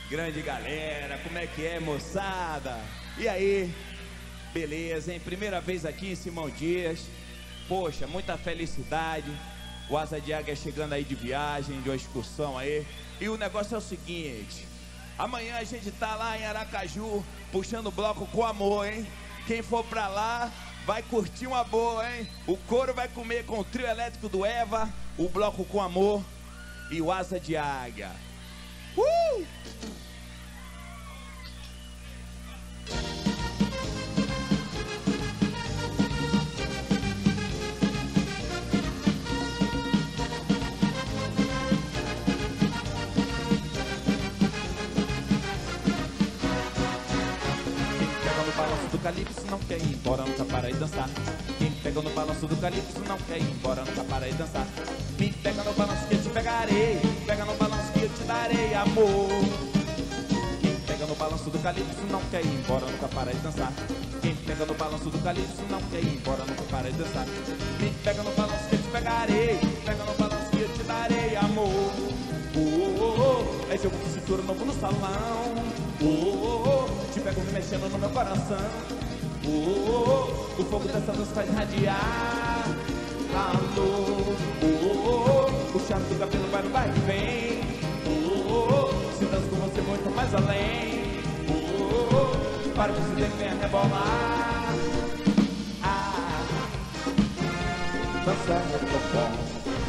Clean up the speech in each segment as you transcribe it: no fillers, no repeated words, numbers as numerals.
Grande galera, como é que é, moçada? E aí, beleza, hein? Primeira vez aqui em Simão Dias. Poxa, muita felicidade. O Asa de Águia chegando aí de viagem, de uma excursão aí. E o negócio é o seguinte: amanhã a gente tá lá em Aracaju, puxando o bloco com amor, hein? Quem for pra lá vai curtir uma boa, hein? O couro vai comer com o trio elétrico do Eva, o bloco com amor e o Asa de Águia. Do calypso não quer ir embora, nunca para e dançar. Quem pega no balanço do calypso não quer ir embora, nunca para e dançar. Me pega no balanço que eu te pegarei, pega no balanço que eu te darei amor. Quem pega no balanço do calypso não quer ir embora, nunca para e dançar. Quem pega no balanço do calypso não quer ir embora, nunca para e dançar. Me pega no balanço que eu te pegarei, pega no balanço que eu te darei amor. É jogo de cintura novo no salão. Te pego me mexendo no meu coração. O fogo dessa luz faz radiar calor. O charme do cabelo vai no vai e vem. Se danço com você muito mais além. Para que você venha rebolar. Dançar é tão bom.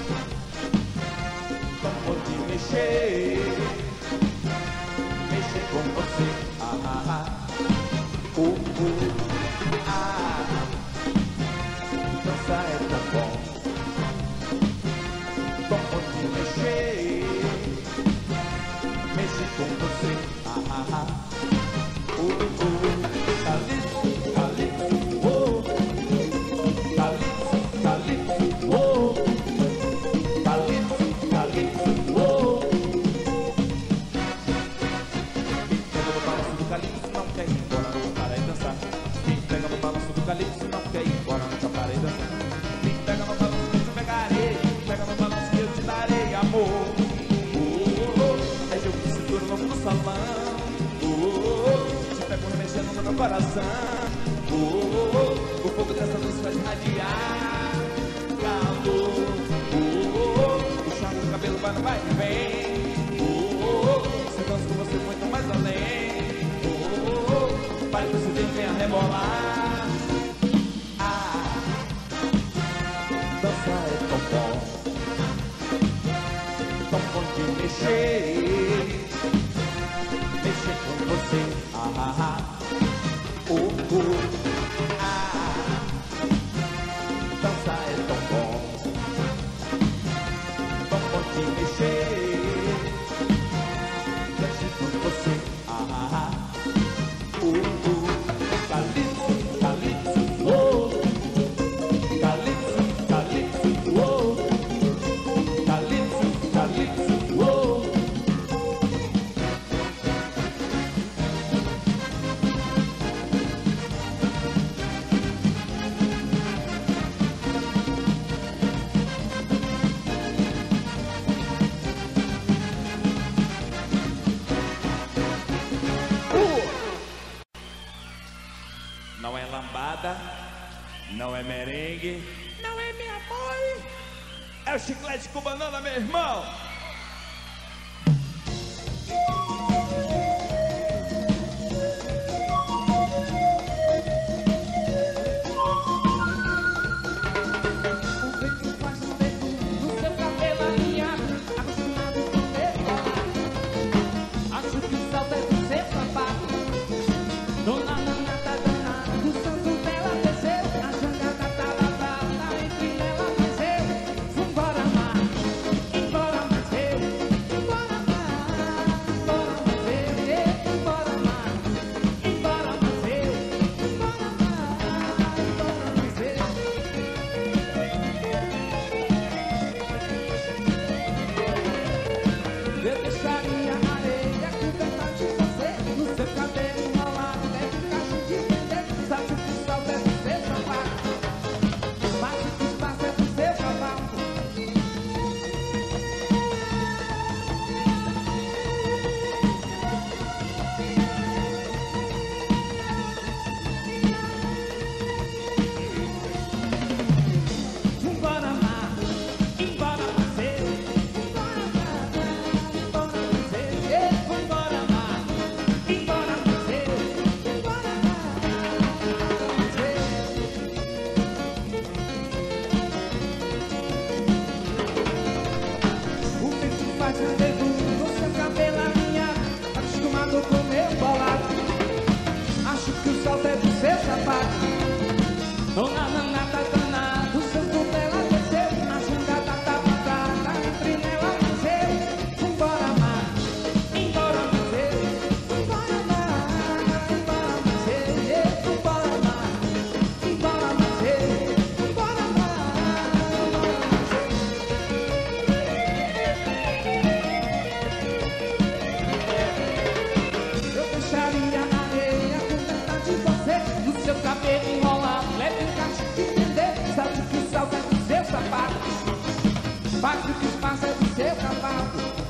Vamos te mexer com você, dançar é tão bom. Vamos te mexer com você, calypso, calypso, calypso, calypso, calypso, calypso não quer ir embora, nunca para e dançar. Quem pega no balanço do calypso não quer ir embora, nunca para e dançar. Quem pega no balanço que eu te pegarei, pega no balanço que eu te darei amor. É jogo de cintura novo no salão. Te pego mexendo no meu coração. O fogo dessa luz faz radiar calor. O charme do cabelo vai no vai e vem. Se danço com você muito mais além. Para que você venha rebolar. Dançar é tão bom. Tão bom de mexer com você. Dançar é tão bom. Tão bom de mexer com você. Calypso, calypso, calypso, calypso, calypso, calypso, Não é lambada, não é merengue, não é minha mãe, é o chiclete com banana, meu irmão. Embora mais mato.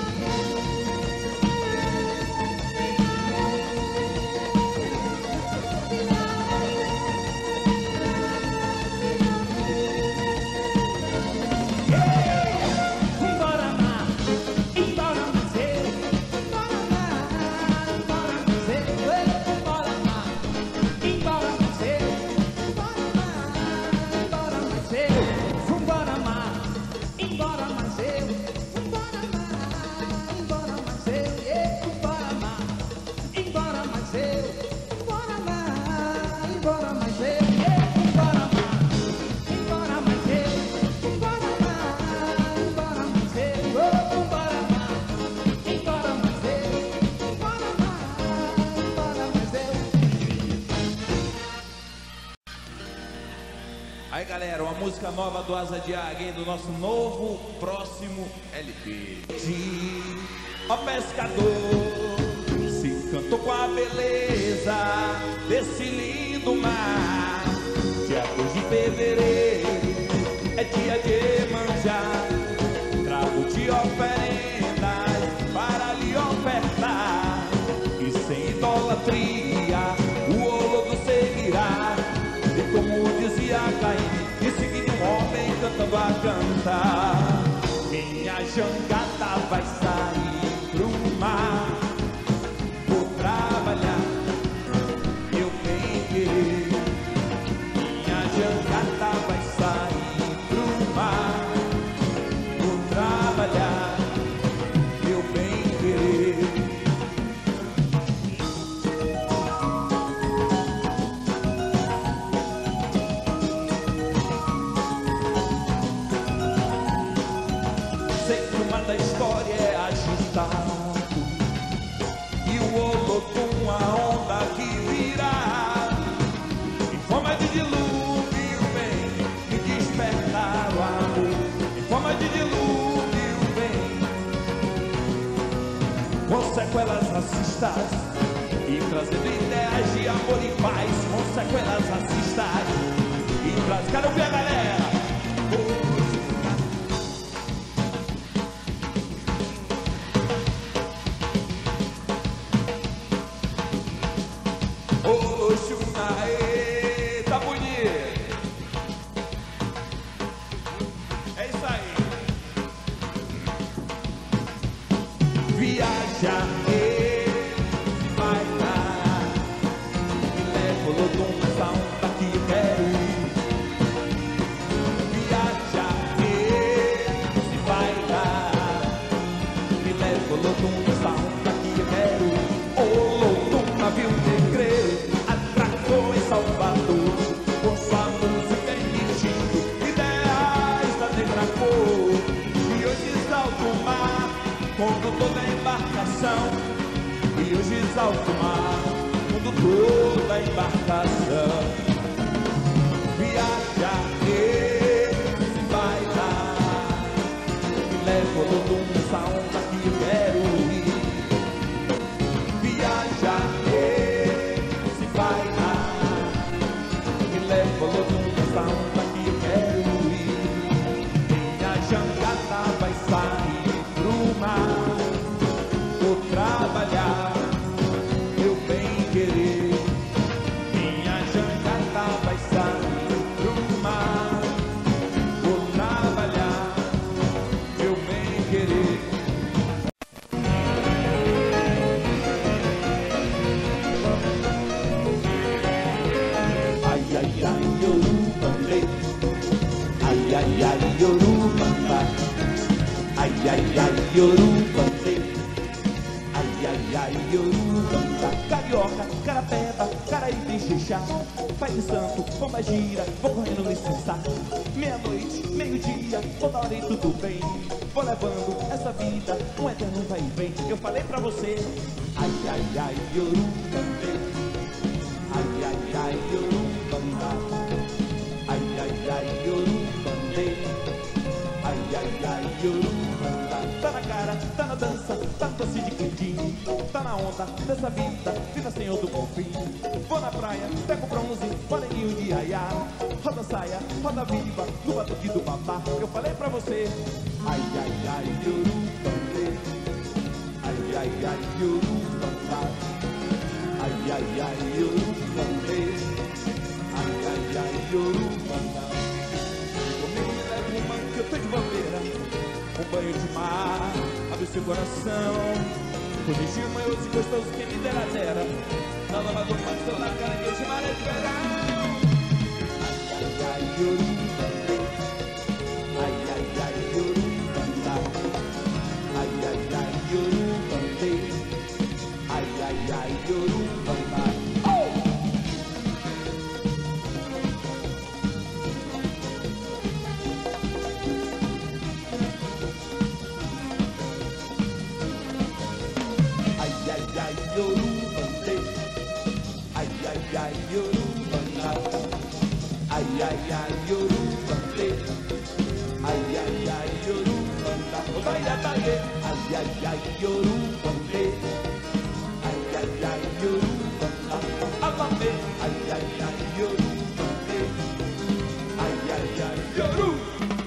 Aí galera, uma música nova do Asa de Águia, do nosso novo, próximo LP. Ó pescador, se encantou com a beleza desse lindo mar. Dia 2 de fevereiro é dia de manjar, trago-te oferendas para lhe ofertar. E sem idolatria o Olodo seguirá. E como dizia Caim, em seguida um homem cantando a cantar. Minha jangada vai sair pro mar, vou trabalhar, eu bem querer. Minha jangada vai sair pro mar, vou trabalhar, eu bem querer. Da história é agitado e o Olodum a onda que virá. Em forma de dilúvio vem me despertar o amor. Em forma de dilúvio vem com sequelas racistas e trazendo ideias de amor e paz. Com sequelas racistas e trazendo... Quero ver a galera! Aê, tá bonito. É isso aí. Viaja, vai lá, me leva o Olodum nessa onda que eu quero ir. Viaja, vai lá, me leva o Olodum nessa onda que eu quero ir. Olodum, navio negreiro, em Salvador, com sua música emitindo ideais da negra cor. E hoje exalta o mar, quando toda a embarcação. E hoje exalta o mar, quando toda a embarcação. Viaja, se vai lá, me leva o Olodum nessa onda que eu quero ir. Viaja, se vai lá, leva o Olodum nessa onda que eu quero ir. Minha jangada vai sair pro mar, vou trabalhar, meu bem querer. Minha jangada vai sair pro mar, vou trabalhar, meu bem querer. Ai, ai, ai, Yorubandê. Ai, ai, ai, Yorubandá. Ai, ai, ai, Yorubandê. Ai, ai, ai, Yorubandá. Carioca, carapeba, caraíba, xixá. Pai de santo, bomba gira, vou correndo licença. Meia-noite, meio-dia, toda hora e tudo bem. Vou levando essa vida, um eterno vai e vem. Eu falei pra você. Ai, ai, ai, Yorubandê. Ai, ai, ai, Yorubandá. Ai, ai, ai, Yorubandê. Ai, ai, ai, Yorubandá. Tá na cara, tá na dança, tá doce de quentinho, tá na onda dessa vida, vida senhor do bom fim. Vou na praia, pego bronze, moreninho de aiá, roda saia, roda viva, no batuque do babá. Eu falei pra você, ai, ai, ai, Yorubandê, ai, ai, ai, Yorubandá, ai, ai, ai, Yorubandê, ai, ai, ai, Yorubandá. Comigo me leva uma que eu tô de bandeira, um banho de mar, abre seu coração, o jeitinho manhoso e gostoso que me dera terra, na lava do mar, seu na cara que de maré de verão. Ai, ai, ai, Yorubandê, ai, ai, ai, Yorubandá, ai, ai, ai, Yorubandê, ai, ai, ai, Yorubandá. Yorubandê, ai, ai, ai, Yorubandá, ai, ai, ai, Yorubandê, ai, ai, ai, Yorubandá, o baile ataie, ai, ai, ai, Yorubandê, ai, ai, ai, Yorubandá, amame, ai, ai, ai, Yorubandê, ai, ai, ai, Yorubandê.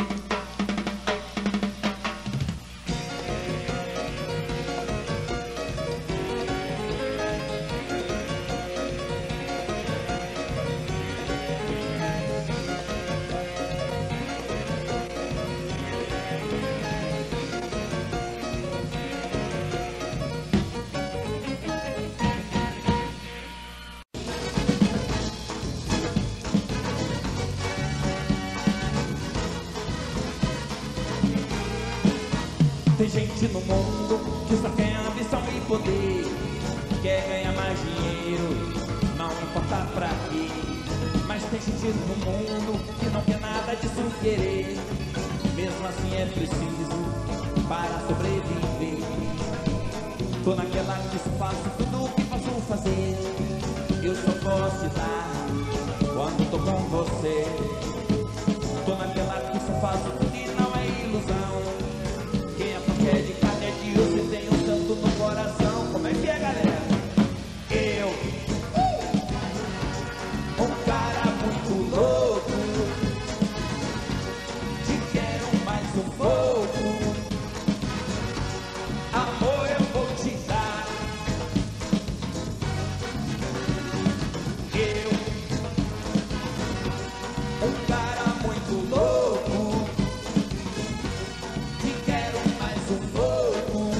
Tem gente no mundo que só quer ambição e poder, quer ganhar mais dinheiro, não importa pra quê. Mas tem gente no mundo que não quer nada disso querer, mesmo assim é preciso para sobreviver. Tô naquela que só faço tudo o que posso fazer, eu só posso te dar quando tô com você. Tô naquela que só faço tudo e não é ilusão. É de carne, é de osso e tem um santo no coração. Como é que é, galera? Eu, um cara muito louco, te quero mais um pouco. Amor eu vou te dar. Eu, um cara muito louco, te quero mais um pouco.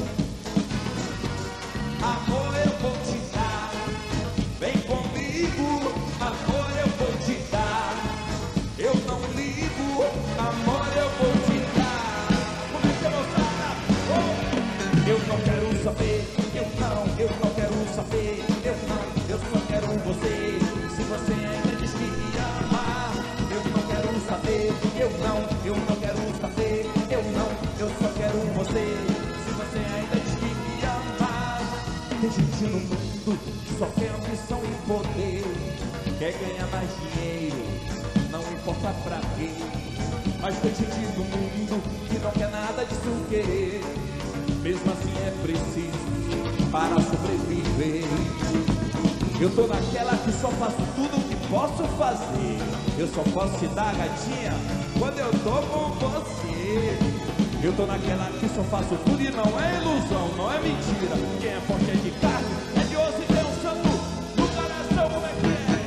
Amor eu vou te dar, vem comigo. Amor eu vou te dar, eu não ligo. Amor eu vou te dar. Como é que eu vou falar? Oh! Eu não quero saber, eu não quero saber. Eu só quero você. Se você ainda diz que me ama, eu não quero saber. Eu não quero saber. Eu só quero você. Se você ainda diz que me ama. Tem gente no mundo que só quer ambição e poder, quer ganhar mais dinheiro, não importa pra quê. Mas tem gente no mundo que não quer nada disso querer, mesmo assim é preciso para sobreviver. Eu tô naquela que só faço tudo o que posso fazer, eu só posso te dar, gatinha, quando eu tô com você. Eu tô naquela que só faço tudo e não é ilusão, não é mentira. Quem é forte é de carne, é de osso e tem um santo no coração. Como é que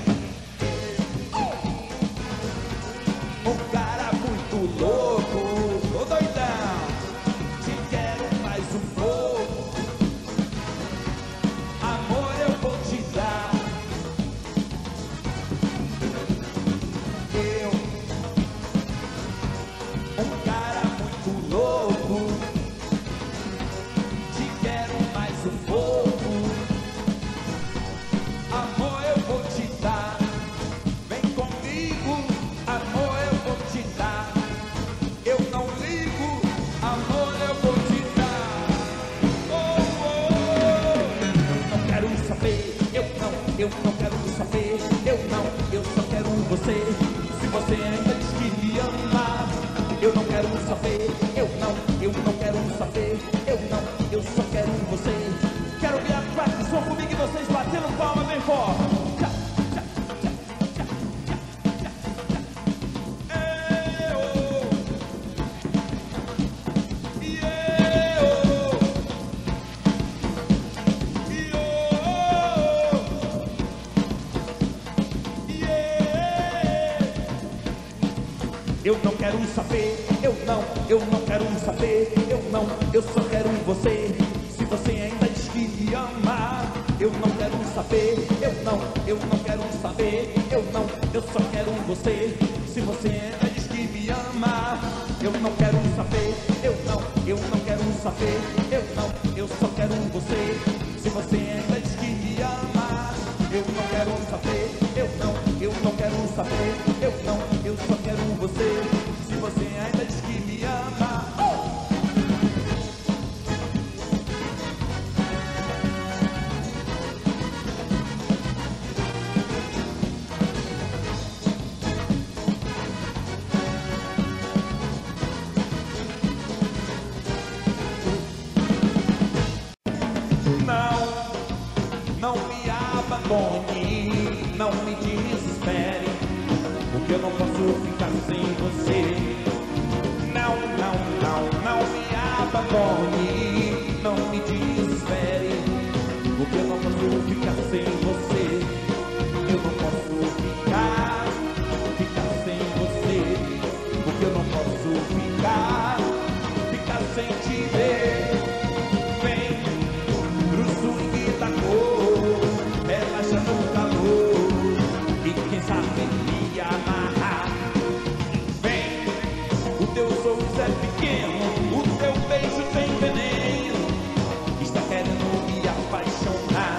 é? Um cara muito louco, ô doidão, te quero mais um pouco. Amor eu vou te dar. Eu, um cara muito louco, te quero mais um pouco. Amor eu vou te dar, vem comigo. Amor eu vou te dar, eu não ligo. Amor eu vou te dar. Oh, oh. Eu não quero saber, eu não quero saber. Eu só quero você. Se você ainda diz que me ama, eu não quero saber. Eu não quero saber. Eu som comigo e vocês batendo palma bem forte. Eu não quero saber, eu não quero saber, eu só quero você. Se você ainda diz que me ama, eu não quero saber, eu não quero saber, eu só quero você. Se você ainda diz que me ama, eu não quero saber, eu não quero saber, eu só quero você. Se você ainda diz que me ama, eu não quero saber, eu não quero saber, eu só quero você. Se você ainda diz que me ama, não me abandone, não me desespere, porque eu não posso ficar sem você. Não me abandone, não me desespere, porque eu não posso ficar sem você. Eu não posso ficar sem você, porque eu não posso ficar sem te ver. Vem pro swing da cor, relaxa no calor, e quem sabe me amarrar. Vem, o teu sorriso é pequeno, o teu beijo tem veneno, está querendo me apaixonar.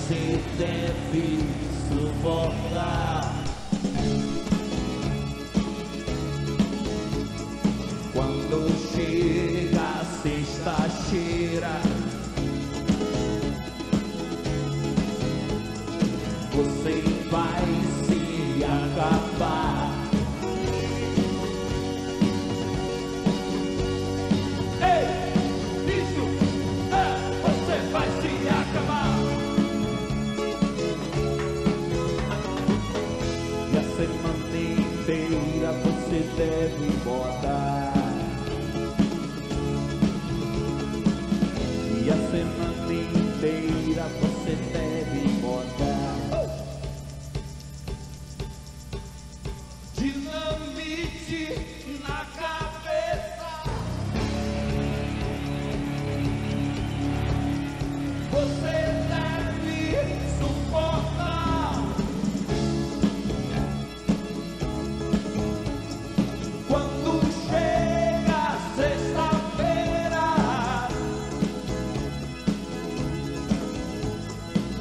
você deve suportar. Quando chega a sexta-feira, você vai se acabar. Ei, isso é, você vai se acabar. E a semana inteira você deve botar. E a semana inteira você deve botar dinamite na cabeça. Você deve suportar. Quando chega a sexta-feira,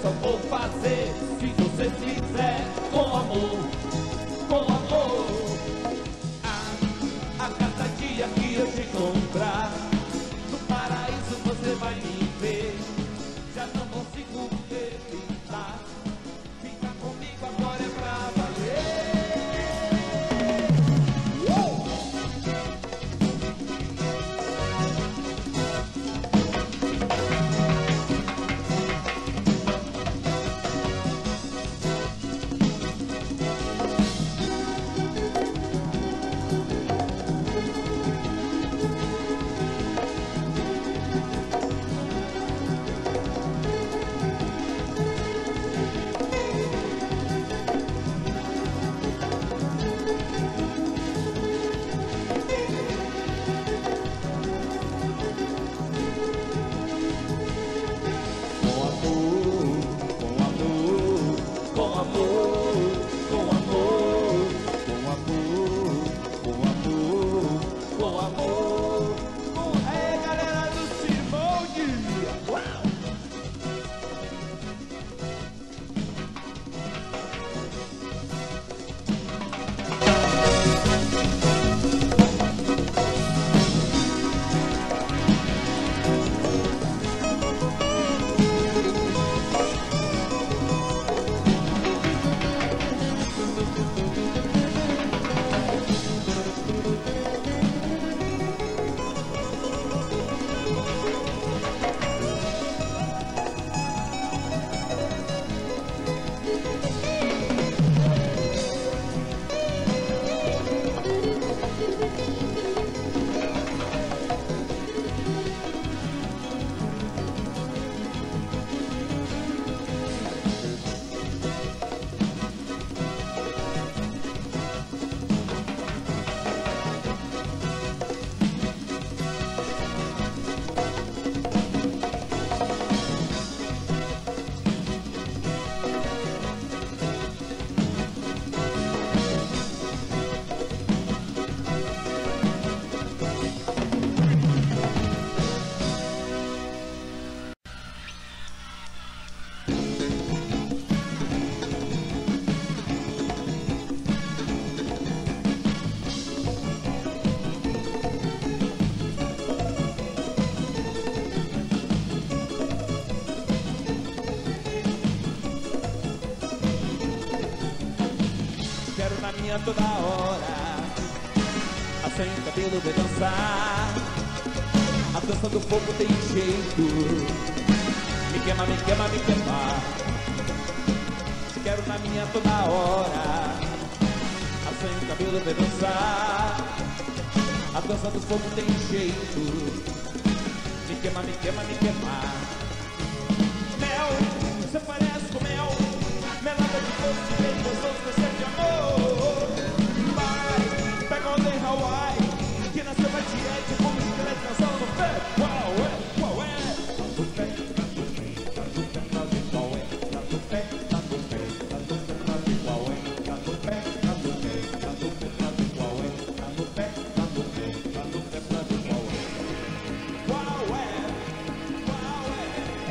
só vou fazer se você fizer com amor, com amor. A cada dia que eu te encontrar no paraíso você vai me ver. Já não consigo evitar. Fica comigo agora é pra valer. Quero na minha toda hora, a sem cabelo vai dançar. A dança do fogo tem jeito, me queima, me queima, me queima. Quero na minha toda hora, a sem cabelo vai dançar. A dança do fogo tem jeito, me queima, me queima, me queima. Mel, você parece com mel, melada de doce, bem gostoso, você de amor. Vai, pega onda em Hawaii, que nasceu pra tiete, como esqueleto dançando no pé. Qual é, qual é? Tá no pé, tá no pé, tá no pé, tá no qual é? Tá no pé, tá no pé, tá no pé, tá no qual é? Tá no pé, tá no pé, tá no pé, tá no qual é? Tá no pé, tá no pé, tá no pé, tá no qual é? Qual é? Qual é?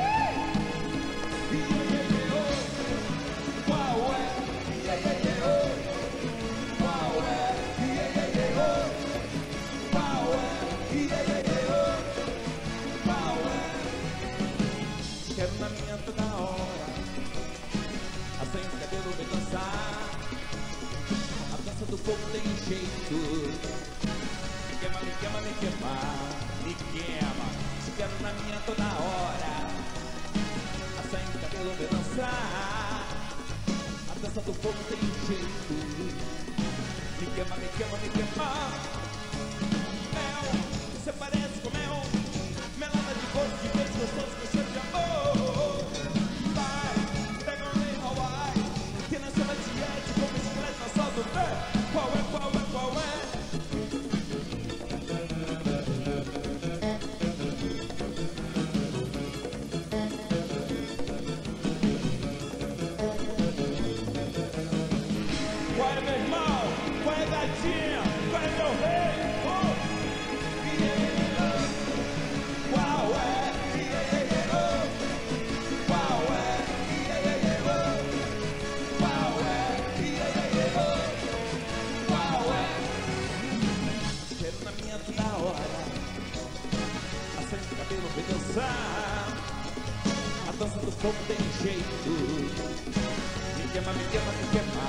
Quero na minha toda hora, a sem cabelo vem dançar. A dança do fogo tem um jeito, me queima, me queima, me queima, me queima. Quero na minha toda hora, a sem cabelo vem dançar. A dança do fogo tem um jeito, me queima, me queima, me queima. Mel, você parece com mel, melada de gosto de beijo gostoso com cheiro de amor. Vai, pega onda em Hawaii, que nasceu na tiete, como esqueleto na sala do pé. Qual é, qual é, qual é? Qual é, meu irmão? Qual é, gatinha? Qual é, meu rei? dança do fogo tem jeito. Me queima, me queima, me queima.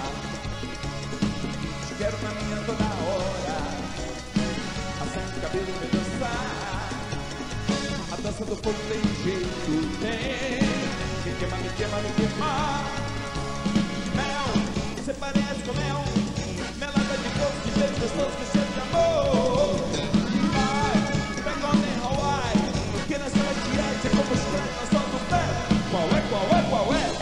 Te quero na minha toda hora. Acende o cabelo e me dançar. A dança do fogo tem jeito, tem. Me queima, me queima, me queima. Mel, você parece com mel. Melada de coco, de beijo gostoso, que cheiro de amor. Vai, pega onda em Hawaii. Porque nessa noite é como os crentes na solta do pé. Qual é, qual é, qual é?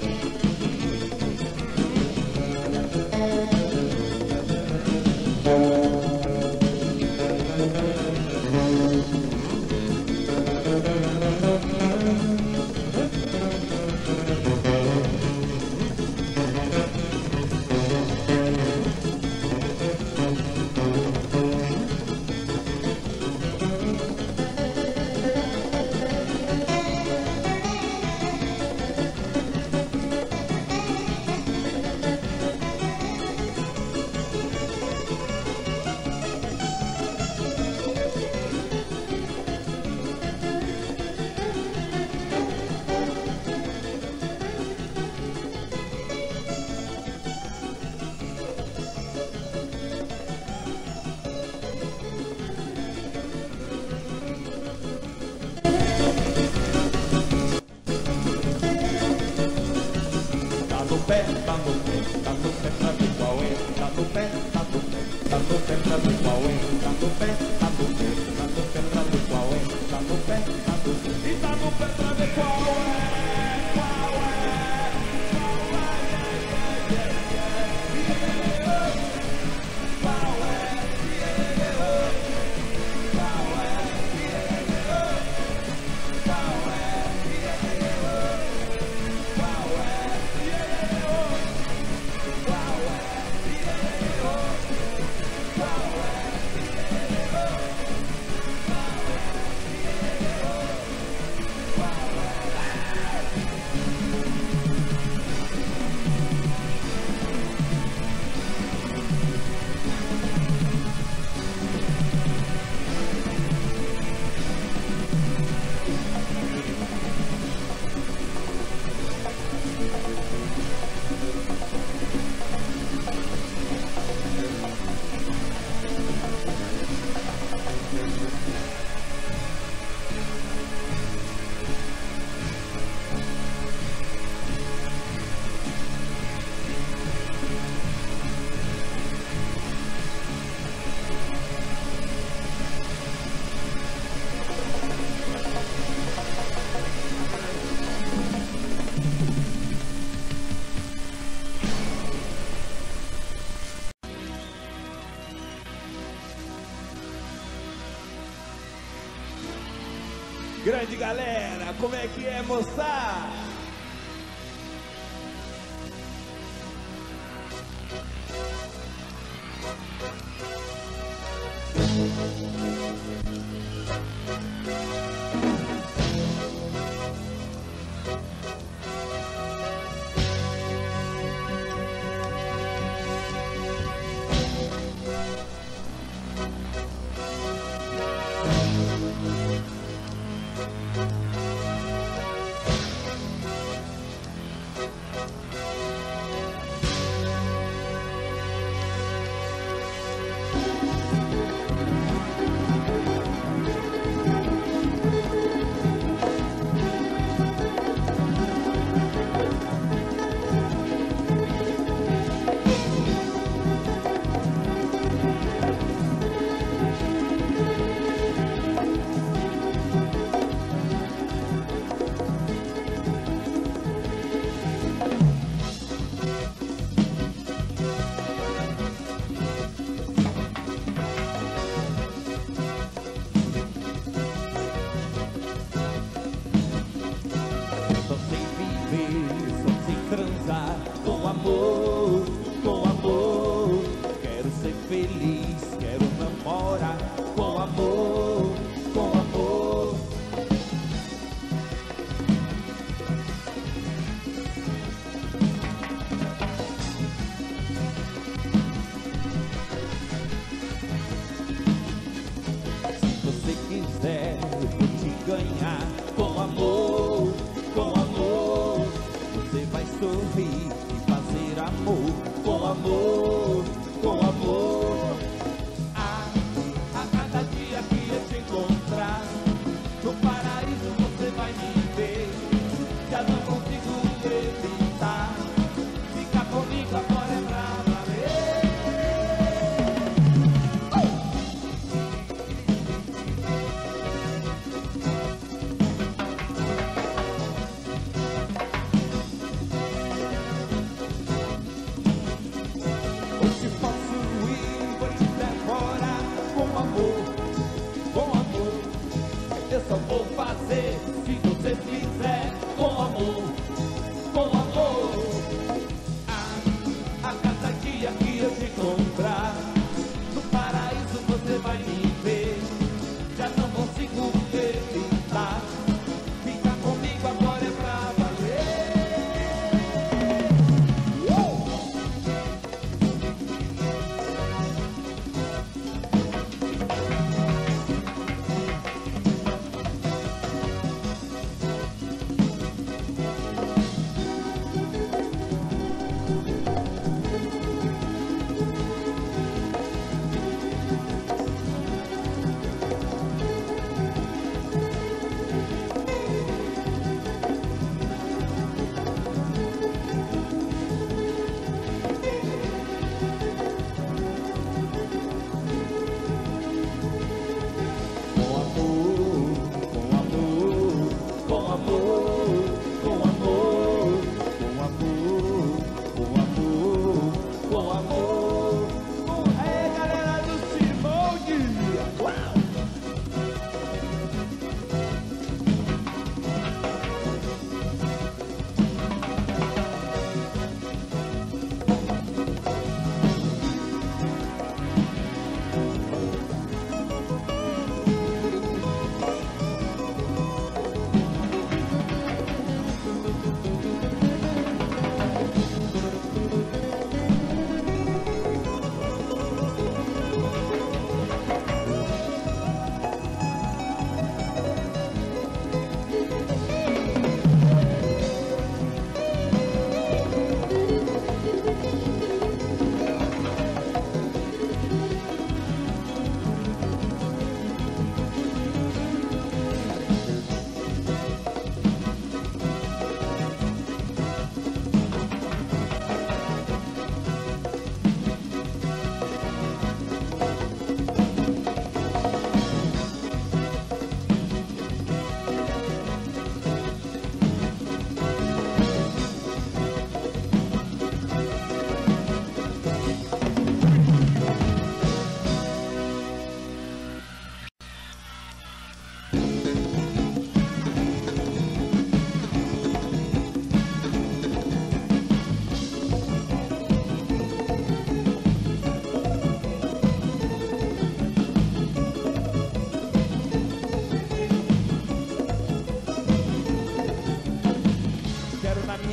Grande galera, como é que é, moçada?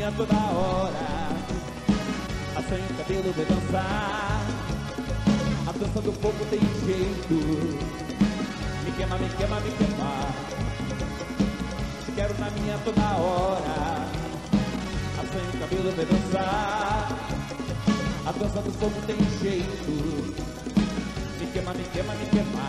minha toda hora. Assim o cabelo vai dançar. A dança do fogo tem jeito. Me queima, me queima, me queima. Quero na minha toda hora. Assim o cabelo vai dançar. A dança do fogo tem jeito. Me queima, me queima, me queima.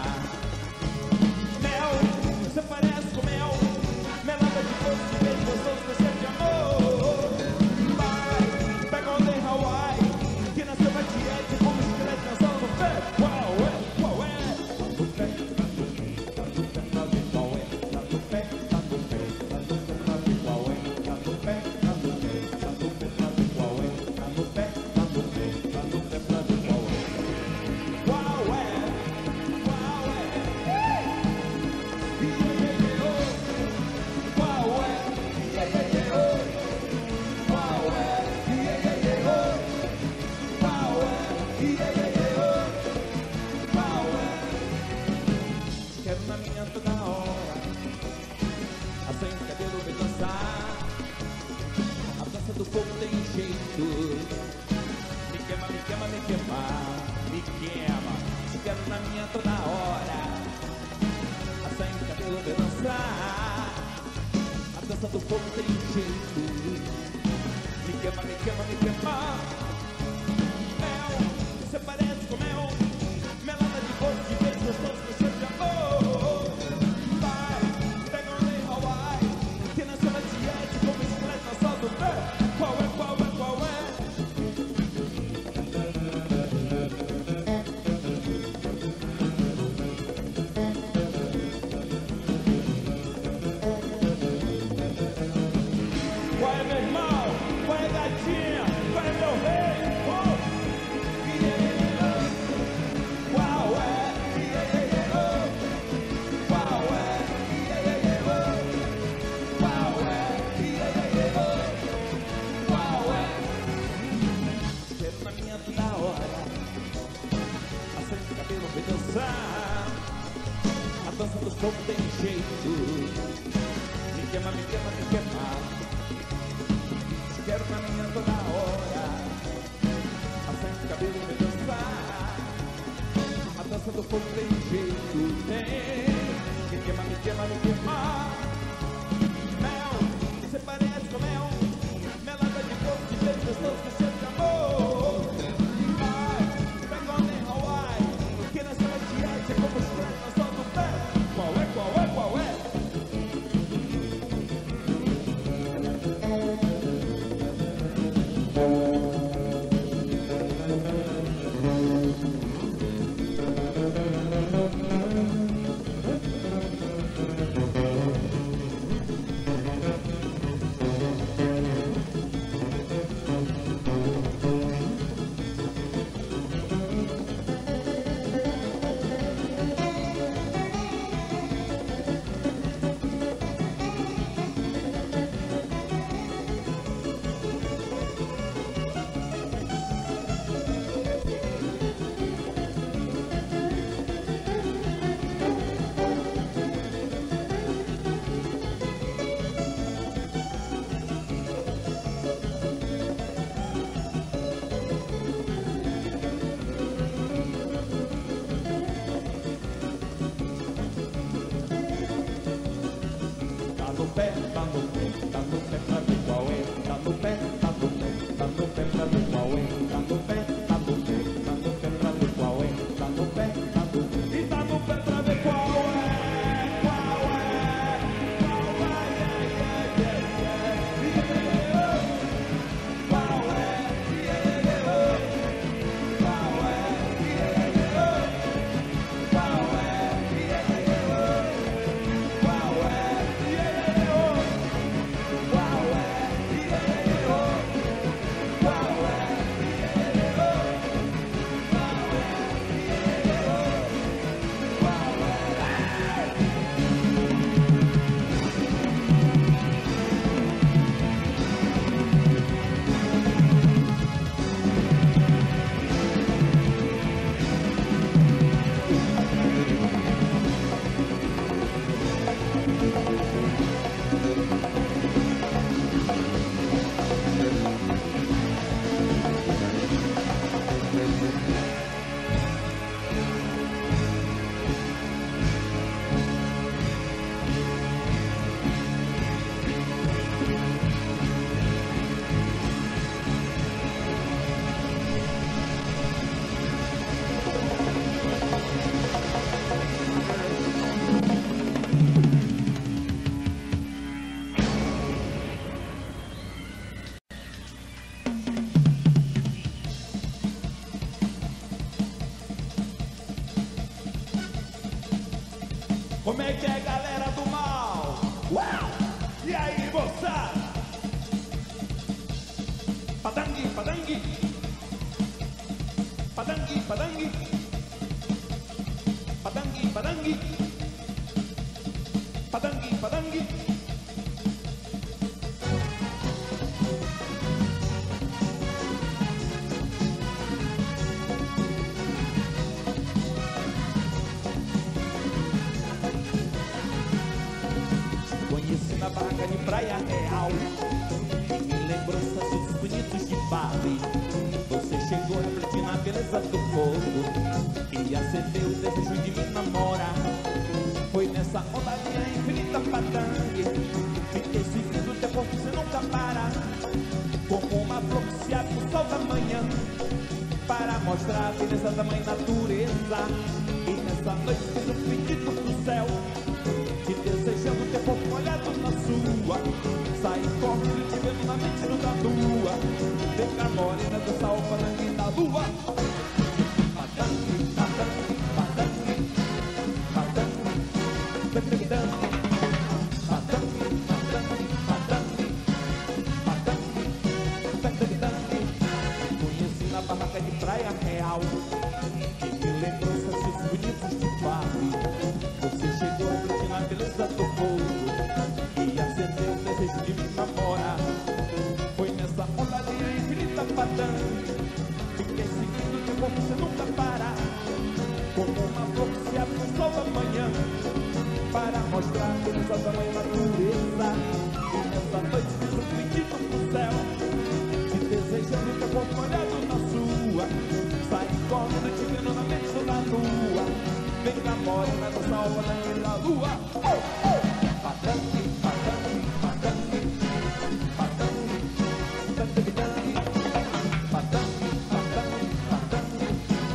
Mel, você parece com mel. Melada de doce, de beijo gostoso, você de amor. Vai, pega onda em Hawaii, que nasceu pra tiete, como esqueleto dançando no pé. Qual é, qual é? Tá no pé, tá no pé, tá no pé, tá no qual é? Tá no pé, tá no pé, tá no pé, tá no qual é? Tá no pé, tá no pé, tá no pé, tá no qual é? Tá no pé, tá no pé, tá no pé, tá no qual é? Qual é? Qual é? Quero na minha toda hora. Assim o cabelo vai dançar. A dança do fogo tem jeito. Me queima, me queima, me queima. Me queima. Quero na minha toda hora. Assim o cabelo vai dançar. A dança do fogo tem jeito. Me queima, me queima, me queima. Mel, você parece com mel. Melada de gosto, de beijo gostoso, com cheiro de amor. Vai, pega onda em Hawaii, que nasceu na tiete, como esqueleto na sala do pé. Qual é, qual é, qual é? Qual é, meu irmão? Qual é, gatinha? Qual é, meu rei? Oh! Qual é? Qual é? Qual é? Qual é? Quero na minha toda hora. Assim o cabelo vai dançar. A dança do fogo tem jeito. Me queima, me queima, me queima. Quero na minha toda hora. Assim o cabelo vai dançar. A dança do fogo tem jeito. Tem. Me queima, me queima, me queima. Mel, você parece com mel. Melada de gosto, de beijo gostoso, com cheiro de amor. Vai, pega onda em Hawaii, que nasceu na tiete, como esqueleto na sala do pé. Qual é, qual é, qual é? Como é que é, galera do mal? Uau! E aí, moçada? Padangue, padangue. Padangue, padangue. Padangue, padangue. Padangue, padangue. Conheci na barraca de Praia Real, em lembranças dos bonitos de Bali. Você chegou refletindo a beleza do fogo e acendeu o desejo de me namorar. Foi nessa ondadinha infinita padangue, fiquei seguindo teu corpo sem nunca parar, como uma flor que se abre no sol da manhã, para mostrar a beleza da mãe natureza. E nessa noite fiz um pedido pro céu, te desejando ter corpo molhado na sua. Saí correndo te vendo na mente da lua. Vem cá, morena, dança o padangue da lua. Padangue, padangue, padangue, padangue, padangue, padangue, padangue, padangue, padangue, padangue. Conheci na barraca de Praia Real, que me lembrou seus bonitos de Bali. Você chegou refletindo a beleza do fogo e acendeu o desejo de me namorar. Foi nessa ondadinha infinita padangue, fiquei seguindo teu corpo sem nunca parar, como uma flor que se abre no sol da manhã, para mostrar a beleza da mãe natureza. E nessa noite fiz um pedido pro céu, te desejando teu corpo molhado na sua. Saí correndo te vendo na mente da lua. Vem cá, morena, dança o padangue da lua. Padangue, padangue, padangue, padangue, padangue, padangue, padangue, padangue,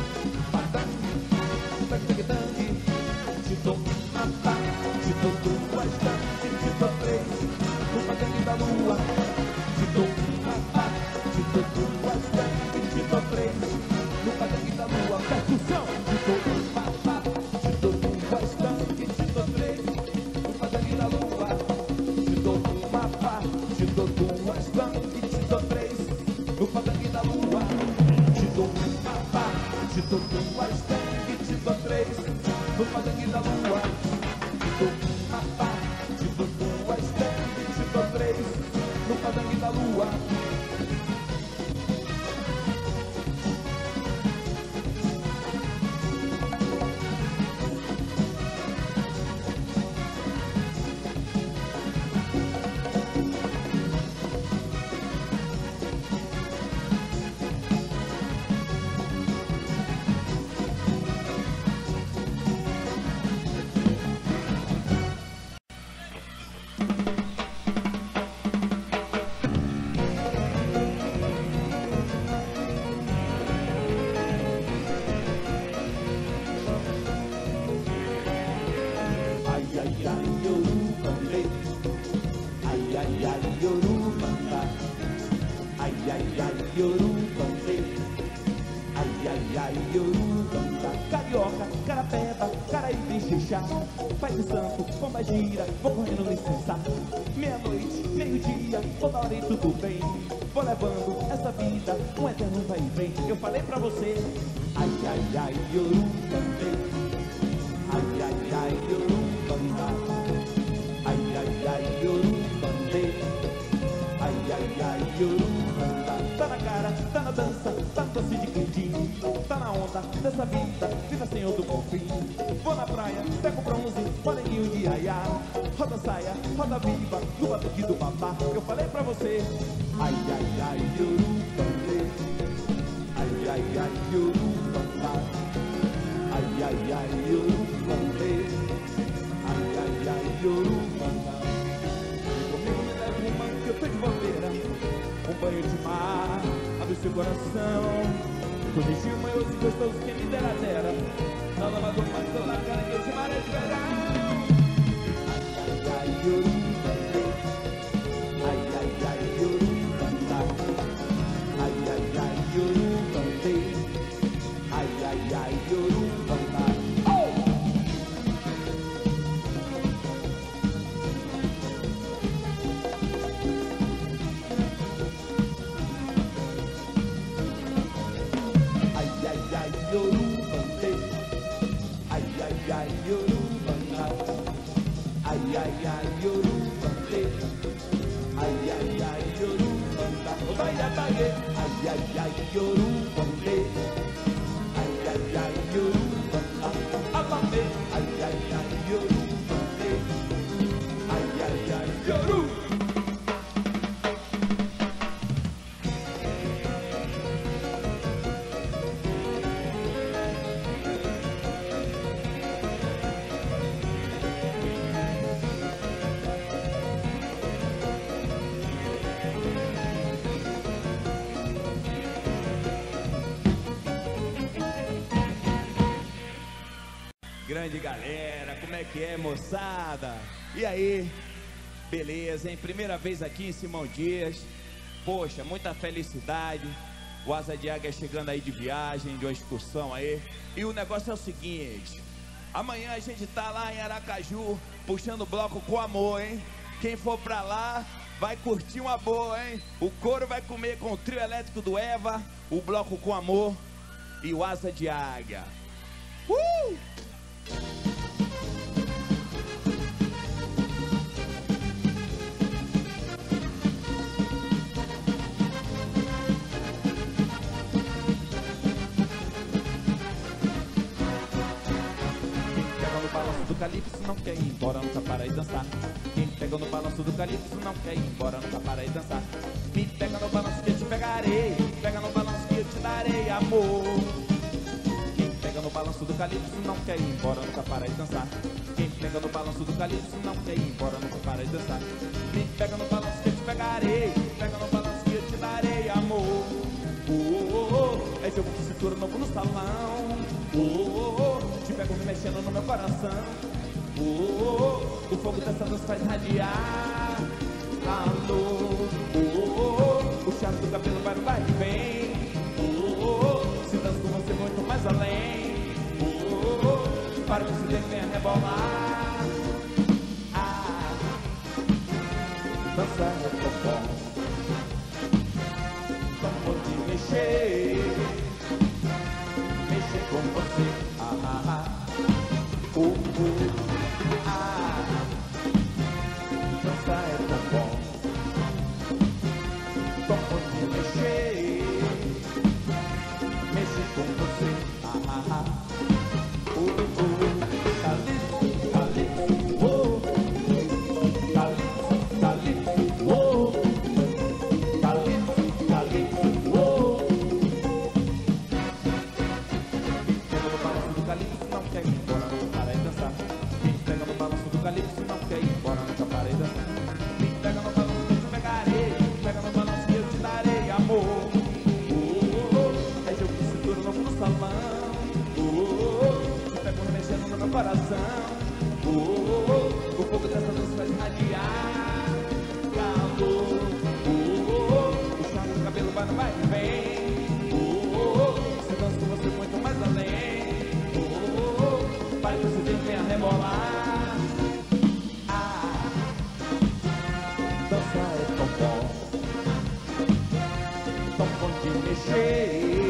padangue, padangue, padangue. Te dou uma pá, te dou duas danças, te dou três, no padangue da lua. Te dou uma pá, te dou duas danças, te dou três, no padangue da lua. Percussão, te dou uma pá, te dou duas danças, te dou três, no padangue da lua. Te dou uma pá, te dou duas danças, te dou três, no padangue da lua. Te dou uma pá, te dou duas danças, te dou três, no padangue da lua. Te dou uma pá, te dou duas danças, te dou três, no padangue da lua. Carioca, carapeba, caraíba e xixá, pai de santo, pomba gira, vou correndo licença. Meia-noite, meio-dia, toda hora e tudo bem. Vou levando essa vida, um eterno vai e vem. Eu falei pra você, ai, ai, ai, Yorubandê. Ai, ai, ai, Yorubandá. Ai, ai, ai, Yorubandê. Ai, ai, ai, Yorubandá. Tá na cara, tá na dança, tá no doce de quentinho, tá na onda dessa vida, vida Senhor do bom fim. Vou na praia, pego bronze, moreninho de aiá, roda saia, roda viva, no batuque do babá. Eu falei pra você, ai, ai, ai, Yorubandê. Ai, ai, ai, Yorubandá. Ai, ai, ai, Yorubandê. Ai, ai, ai, Yorubandá. Comigo me leva um mangue que eu tô de bandeira, um banho de mar, abre seu coração. Corrigiu o manhoso e gostoso que me dera dera. Na lama do mar, tô na cara que esse mar é de verão. Ai, ai, ai, Yorubandê. Ai, ai, ai, Yorubandá. Ai, ai, ai, Yorubandê. Ai, ai, ai, Yorubandá. ai, ai, Yorubandê. Ai, ai, ai, Yorubandá. Oh, vai, vai, vai. Ai, ai, ai, Yorubandê. Ai, ai, ai, Yorubandá. Amamê. Ai, ai, ai, Yorubandê. Ai, ai, ai, Yoru. Grande galera, como é que é, moçada? E aí, beleza, hein? Primeira vez aqui em Simão Dias. Poxa, muita felicidade. O Asa de Águia chegando aí de viagem, de uma excursão aí. E o negócio é o seguinte: amanhã a gente tá lá em Aracaju, puxando bloco com amor, hein? Quem for pra lá vai curtir uma boa, hein? O couro vai comer com o trio elétrico do Eva, o bloco com amor e o Asa de Águia. Do calypso não quer ir embora, nunca para e dançar. Quem pega no balanço do calypso não quer ir embora, nunca para e dançar. Me pega no balanço que eu te pegarei, pega no balanço que eu te darei amor. Quem pega no balanço do calypso não quer ir embora, nunca para e dançar. Quem pega no balanço do calypso não quer ir embora, nunca para e dançar. Me pega no balanço que eu te pegarei, pega no balanço que eu te darei amor. É jogo de cintura novo no salão. Te pego me mexendo no meu coração. O fogo dessa dança faz radiar calor. O charme do cabelo vai e vem. Se danço com você muito mais além. Para que você venha rebolar. Dança é tão bom, tão bom de mexer com você. Dança é tão bom, tão bom de mexer com você. Calypso, calypso, calypso, calypso, calypso, calypso. Pega no balanço do calypso, não quer ir embora, nunca para e dançar. Quem pega no balanço do calypso não quer ir embora, nunca para e dançar. Quem pega no balanço que eu te pegarei, pega no balanço que eu te darei amor. É jogo de cintura novo no salão. Te pego mexendo no meu coração. O fogo dessa dança vai irradiar calor. O charme do cabelo vai e vem. Se danço com você muito mais além. Para que você venha rebolar. Dança é tão bom de mexer